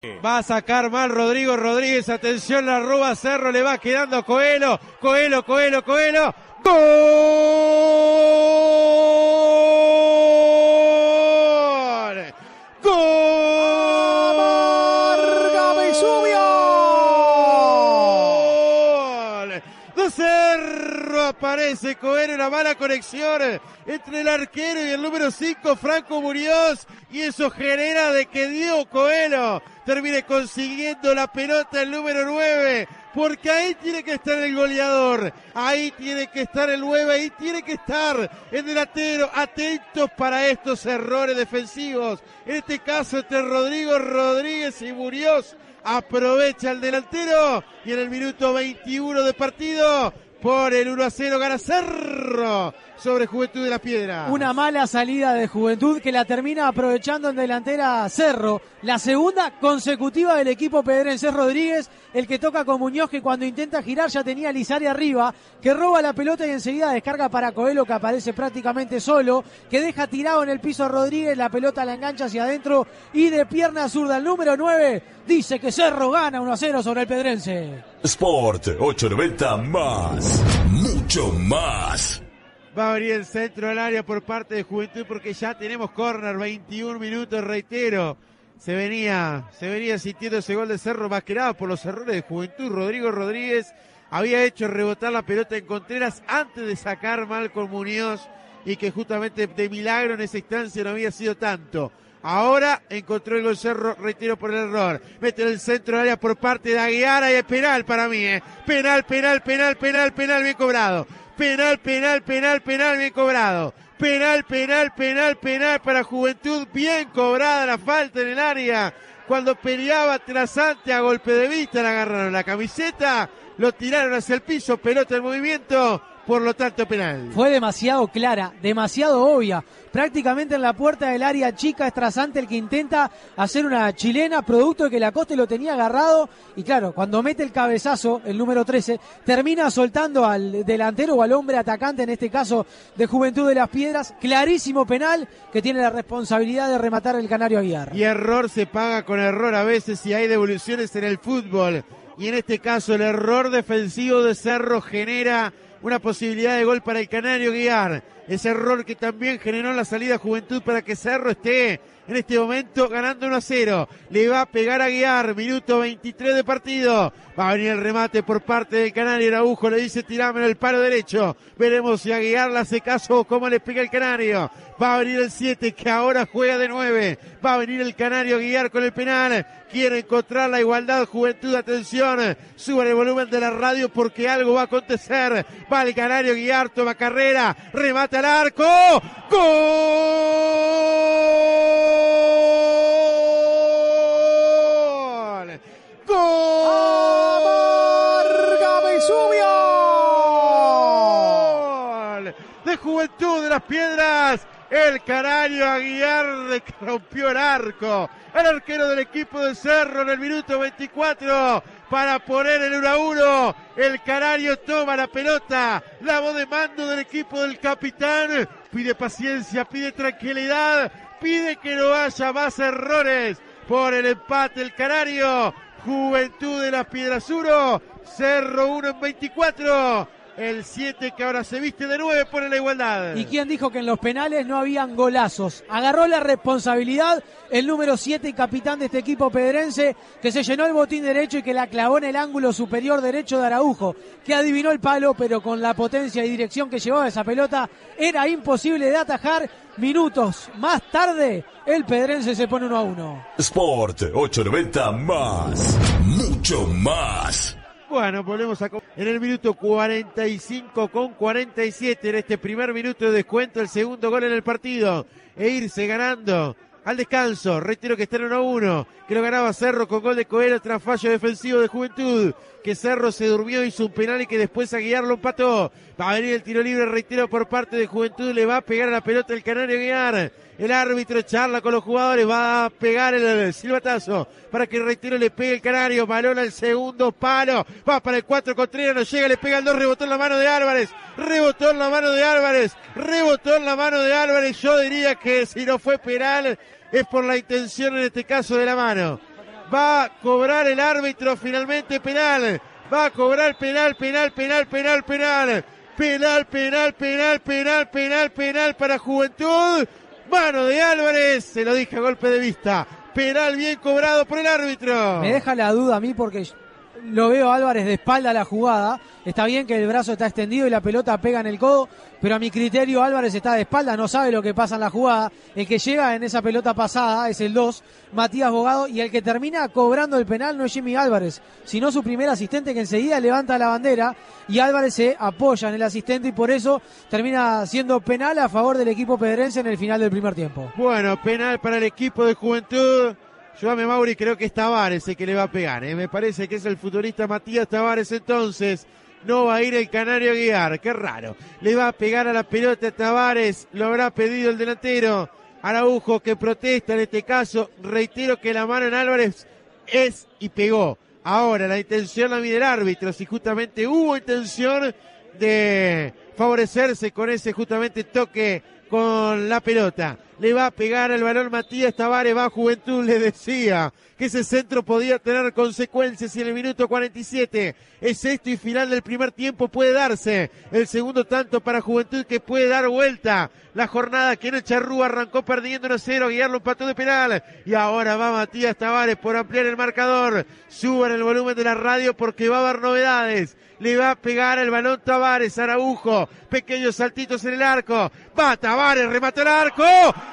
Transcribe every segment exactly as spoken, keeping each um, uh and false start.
Va a sacar mal Rodrigo Rodríguez, atención, la roba Cerro, le va quedando a Coelho, Coelho, Coelho, Coelho, ¡gol! ¡Gol! ¡Marga Vesubio! De Cerro aparece Coelho, una mala conexión entre el arquero y el número cinco, Franco Muñoz, y eso genera de que Diego Coelho termine consiguiendo la pelota el número nueve, porque ahí tiene que estar el goleador, ahí tiene que estar el nueve, ahí tiene que estar el delantero, atentos para estos errores defensivos, en este caso entre Rodrigo Rodríguez y Muñoz. Aprovecha el delantero y en el minuto veintiuno de partido por el uno a cero gana Cerro sobre Juventud de la Piedra. Una mala salida de Juventud que la termina aprovechando en delantera Cerro. La segunda consecutiva del equipo pedrense. Rodríguez, el que toca con Muñoz, que cuando intenta girar ya tenía a Lizari arriba, que roba la pelota y enseguida descarga para Coelho, que aparece prácticamente solo, que deja tirado en el piso a Rodríguez, la pelota la engancha hacia adentro y de pierna zurda el número nueve dice que Cerro gana uno a cero sobre el pedrense. Sport ochocientos noventa más, mucho más. Va a venir el centro del área por parte de Juventud porque ya tenemos córner, veintiún minutos, reitero. Se venía, se venía sintiendo ese gol de Cerro más que nada por los errores de Juventud. Rodrigo Rodríguez había hecho rebotar la pelota en Contreras antes de sacar mal con Muñoz y que justamente de milagro en esa instancia no había sido tanto. Ahora encontró el gol Cerro, reitero por el error. Mete en el centro del área por parte de Aguiar y es penal para mí, ¿eh? Penal, penal, penal, penal, penal, bien cobrado. Penal, penal, penal, penal, bien cobrado. Penal, penal, penal, penal para Juventud, bien cobrada la falta en el área. Cuando peleaba trasante a golpe de vista, le agarraron la camiseta, lo tiraron hacia el piso, pelota en movimiento, por lo tanto penal. Fue demasiado clara, demasiado obvia. Prácticamente en la puerta del área chica es Trasante el que intenta hacer una chilena, producto de que Lacoste lo tenía agarrado. Y claro, cuando mete el cabezazo, el número trece, termina soltando al delantero o al hombre atacante, en este caso de Juventud de las Piedras. Clarísimo penal que tiene la responsabilidad de rematar el Canario Aguiar. Y error se paga con error a veces y hay devoluciones en el fútbol. Y en este caso el error defensivo de Cerro genera una posibilidad de gol para el Canario Aguiar. Ese error que también generó la salida Juventud para que Cerro esté en este momento ganando uno a cero. Le va a pegar a Aguiar, minuto veintitrés de partido. Va a venir el remate por parte del Canario. Araujo le dice tirámelo el palo derecho. Veremos si Aguiar le hace caso o cómo le pega el Canario. Va a venir el siete que ahora juega de nueve. Va a venir el Canario Aguiar con el penal. Quiere encontrar la igualdad Juventud, atención. Suban el volumen de la radio porque algo va a acontecer. Va el Canario Aguiar, toma carrera. Remata al arco. ¡Gol! ¡Gol! ¡Marga Vesubio! De Juventud de las Piedras. El Canario Aguiar que rompió el arco. El arquero del equipo de Cerro en el minuto veinticuatro para poner el uno a uno. El Canario toma la pelota. La voz de mando del equipo del capitán. Pide paciencia, pide tranquilidad. Pide que no haya más errores. Por el empate el Canario. Juventud de las Piedras uno. Cerro uno en veinticuatro. El siete que ahora se viste de nueve pone la igualdad. ¿Y quién dijo que en los penales no habían golazos? Agarró la responsabilidad el número siete y capitán de este equipo pedrense, que se llenó el botín derecho y que la clavó en el ángulo superior derecho de Araujo, que adivinó el palo, pero con la potencia y dirección que llevaba esa pelota era imposible de atajar. Minutos más tarde el pedrense se pone uno a uno. Sport ochocientos noventa más, mucho más. Bueno, volvemos a... En el minuto cuarenta y cinco con cuarenta y siete, en este primer minuto de descuento, el segundo gol en el partido. E irse ganando al descanso. Reitero que está en uno a uno, que lo ganaba Cerro con gol de Coelho tras fallo defensivo de Juventud. Que Cerro se durmió, hizo un penal y que después Aguiar lo empató. Va a venir el tiro libre, reitero, por parte de Juventud. Le va a pegar a la pelota el Canario Aguiar. El árbitro charla con los jugadores, va a pegar el, el silbatazo para que, reitero, le pegue el Canario. Balón al segundo palo, va para el cuatro, Contreras no llega, le pega el dos, rebotó en la mano de Álvarez, rebotó en la mano de Álvarez, rebotó en la mano de Álvarez. Yo diría que si no fue penal es por la intención en este caso de la mano. Va a cobrar el árbitro finalmente penal. Va a cobrar penal, penal, penal, penal, penal. Penal, penal, penal, penal, penal, penal para Juventud. Mano de Álvarez, se lo dije a golpe de vista. Penal bien cobrado por el árbitro. Me deja la duda a mí porque lo veo a Álvarez de espalda a la jugada. Está bien que el brazo está extendido y la pelota pega en el codo, pero a mi criterio Álvarez está de espalda, no sabe lo que pasa en la jugada. El que llega en esa pelota pasada es el dos, Matías Bogado, y el que termina cobrando el penal no es Jimmy Álvarez, sino su primer asistente, que enseguida levanta la bandera y Álvarez se apoya en el asistente y por eso termina siendo penal a favor del equipo pedrense en el final del primer tiempo. Bueno, penal para el equipo de Juventud. Llévame, Mauri, creo que es Tavares el que le va a pegar, ¿eh? Me parece que es el futbolista Matías Tavares. Entonces no va a ir el canario Aguiar, qué raro. Le va a pegar a la pelota a Tavares, lo habrá pedido el delantero Araujo, que protesta en este caso. Reitero que la mano en Álvarez es y pegó. Ahora la intención la mide el árbitro, si justamente hubo intención de favorecerse con ese justamente toque con la pelota. Le va a pegar el balón Matías Tavares, va a Juventud, le decía que ese centro podía tener consecuencias y en el minuto cuarenta y siete es esto y final del primer tiempo puede darse el segundo tanto para Juventud, que puede dar vuelta la jornada, que en el Charrúa arrancó perdiendo uno a cero, Aguiar lo empató de penal y ahora va Matías Tavares por ampliar el marcador. Suban el volumen de la radio porque va a haber novedades. Le va a pegar el balón Tavares, Araujo, pequeños saltitos en el arco, va Tavares, remata el arco,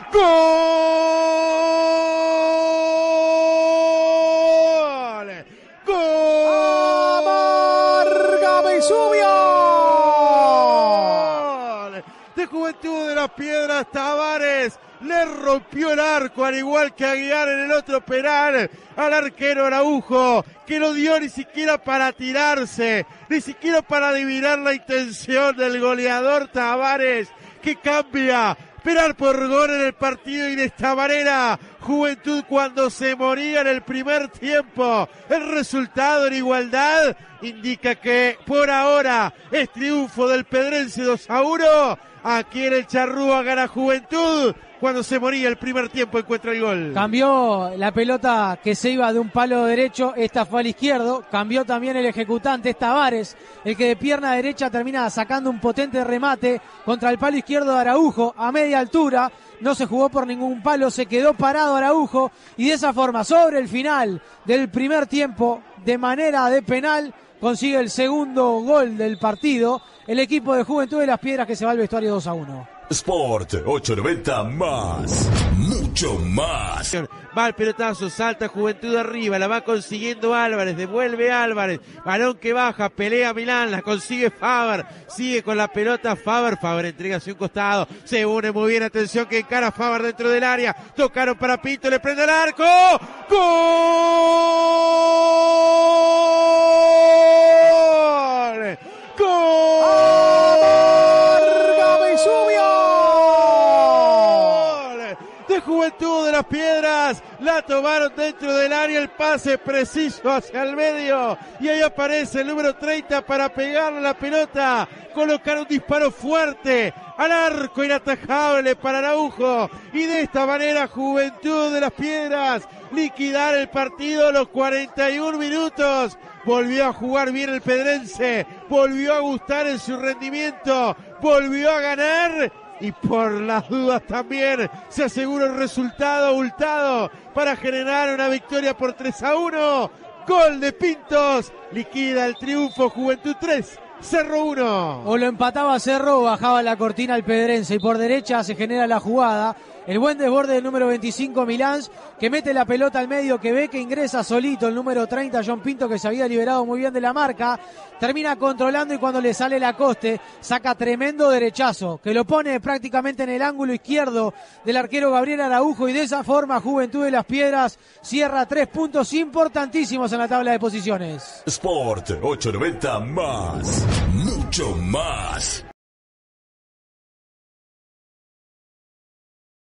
¡gol! ¡Gol! ¡Amarga Vesubio! De Juventud de las Piedras, Tavares le rompió el arco, al igual que Aguiar en el otro penal, al arquero Araujo, que no dio ni siquiera para tirarse, ni siquiera para adivinar la intención del goleador Tavares, que cambia penal por gol en el partido, y de esta manera Juventud, cuando se moría en el primer tiempo, el resultado en igualdad indica que por ahora es triunfo del Pedrense dos a uno. Aquí en el Charrúa gana Juventud. Cuando se moría el primer tiempo encuentra el gol. Cambió la pelota que se iba de un palo derecho, esta fue al izquierdo. Cambió también el ejecutante, es Tavares, el que de pierna derecha termina sacando un potente remate contra el palo izquierdo de Araujo a media altura. No se jugó por ningún palo, se quedó parado Araujo y de esa forma, sobre el final del primer tiempo, de manera de penal, consigue el segundo gol del partido el equipo de Juventud de las Piedras, que se va al vestuario dos a uno. Sport ochocientos noventa más, mucho más. Va el pelotazo, salta Juventud arriba, la va consiguiendo Álvarez, devuelve Álvarez, balón que baja, pelea Milán, la consigue Faber, sigue con la pelota Faber, Faber entrega hacia un costado, se une muy bien, atención que encara Faber dentro del área, tocaron para Pinto, le prende el arco, ¡gol! ¡Gol! ¡Amarga Vesubio! De Juventud de las Piedras, la tomaron dentro del área, el pase preciso hacia el medio y ahí aparece el número treinta para pegarle la pelota, colocar un disparo fuerte al arco inatajable para Araujo y de esta manera Juventud de las Piedras liquidar el partido a los cuarenta y un minutos. Volvió a jugar bien el Pedrense, volvió a gustar en su rendimiento, volvió a ganar y por las dudas también se asegura el resultado abultado para generar una victoria por tres a uno. Gol de Pintos, liquida el triunfo. Juventud tres, Cerro uno. O lo empataba Cerro o bajaba la cortina al Pedrense, y por derecha se genera la jugada. El buen desborde del número veinticinco Milán, que mete la pelota al medio, que ve que ingresa solito el número treinta John Pinto, que se había liberado muy bien de la marca, termina controlando y cuando le sale la coste, saca tremendo derechazo, que lo pone prácticamente en el ángulo izquierdo del arquero Gabriel Araujo, y de esa forma Juventud de las Piedras cierra tres puntos importantísimos en la tabla de posiciones. Sport ochocientos noventa más, mucho más.